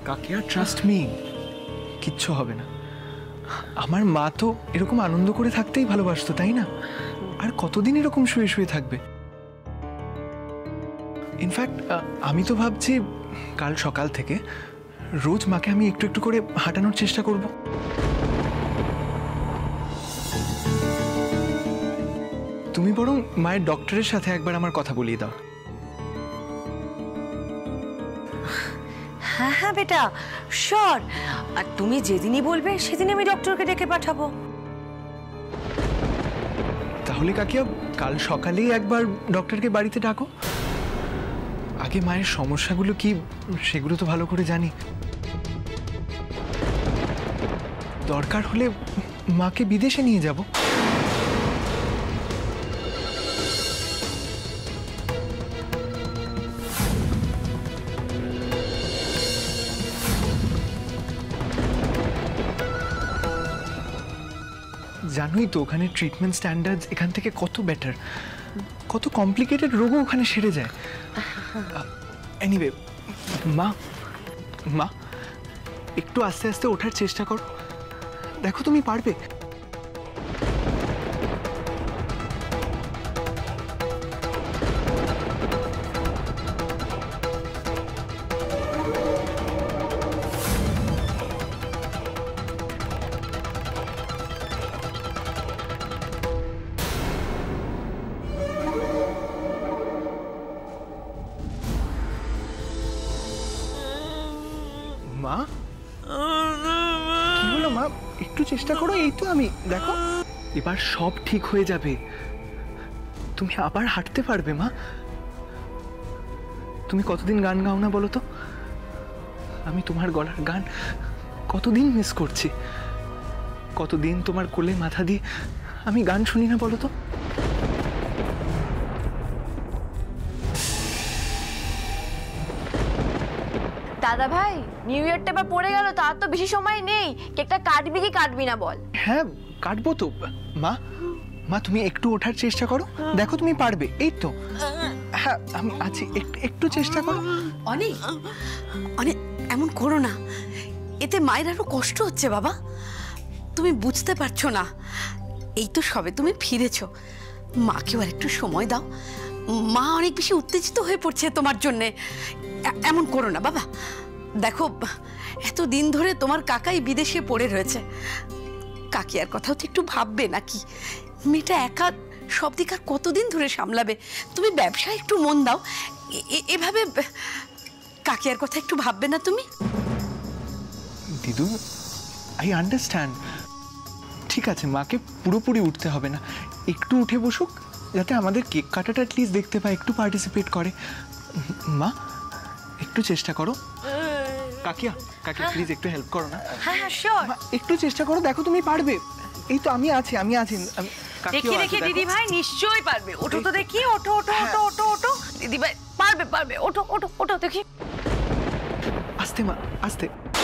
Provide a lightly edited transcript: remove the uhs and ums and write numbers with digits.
কাকিয়া trust me, কিচ্ছু হবে না। আমার মা তো এরকম আনন্দ করে থাকতেই ভালোবাসতো, তাই না? আর কতদিন এরকম শুয়ে শুয়ে থাকবে? ইনফ্যাক্ট আমি তো ভাবছি কাল সকাল থেকে রোজ মাকে আমি একটু একটু করে হাঁটানোর চেষ্টা করব। তুমি বরং মায়ের ডক্টরের সাথে একবার আমার কথা বলিয়ে দাও। হ্যাঁ হ্যাঁ বেটা, শিওর। আর তুমি যেদিনই বলবে সেদিন আমি ডক্টরকে ডেকে পাঠাবো। তাহলে কাকিয়া কাল সকালেই একবার ডক্টরকে বাড়িতে ডাকো। আগে মায়ের সমস্যাগুলো কি সেগুলো তো ভালো করে জানি। দরকার হলে মাকে বিদেশে নিয়ে যাব। জানোই তো ওখানে ট্রিটমেন্ট স্ট্যান্ডার্ডস এখান থেকে কত বেটার, কত কমপ্লিকেটেড রোগও ওখানে সেরে যায়। এনিওয়ে মা মা একটু আস্তে আস্তে ওঠার চেষ্টা করো, দেখো তুমি পারবে। মা কি হলো মা? একটু চেষ্টা করো, এই তো আমি, দেখো এবার সব ঠিক হয়ে যাবে। তুমি আবার হাঁটতে পারবে মা। তুমি কতদিন গান গাও না বলো তো? আমি তোমার গলার গান কতদিন মিস করছি। কতদিন তোমার কোলে মাথা দিয়ে আমি গান শুনি না বলো তো? দাদা ভাই, নিউ ইয়ারটা এবার পড়ে গেল, তার তো বেশি সময় নেই। কেকটা কাটবি কি কাটবি না বল? হ্যাঁ কাটবো তো। মা মা তুমি একটু ওঠার চেষ্টা করো, দেখো তুমি পারবে। এই তো, হ্যাঁ আমি আছি, একটু চেষ্টা করো। অনেক অনেক এমন করো না, এতে মায়ের আরো কষ্ট হচ্ছে বাবা। তুমি বুঝতে পারছো না, এই তো সবে তুমি ফিরেছো, মাকেও আর একটু সময় দাও। মা অনেক বেশি উত্তেজিত হয়ে পড়ছে তোমার জন্যে। এমন করো না বাবা। দেখো এত দিন ধরে তোমার কাকাই বিদেশে পড়ে রয়েছে, কাকিয়ার কথাও তো একটু ভাববে নাকি? মেয়েটা একা সব দিক আর কতদিন ধরে সামলাবে? তুমি ব্যবসায় একটু মন দাও, এভাবে কাকিয়ার কথা একটু ভাববে না তুমি? দিদু আই আন্ডারস্ট্যান্ড, ঠিক আছে মাকে পুরোপুরি উঠতে হবে না, একটু উঠে বসুক, যাতে আমাদের কেক কাটাটা অ্যাটলিস্ট দেখতে পায়, একটু পার্টিসিপেট করে। মা একটু চেষ্টা করো। কাকিয়া কাকিয়া প্লিজ একটু হেল্প করো না। হ্যাঁ হ্যাঁ শিওর, একটু চেষ্টা করো, দেখো তুমি পারবে। এই তো আমি আছি, আমি আছি। দেখি দেখি দিদি ভাই নিশ্চয়ই পারবে। ওঠো তো দেখি, ওঠো ওঠো ওঠো ওঠো ওঠো। দিদি ভাই পারবে পারবে, ওঠো ওঠো ওঠো দেখি। আস্তে মা আস্তে।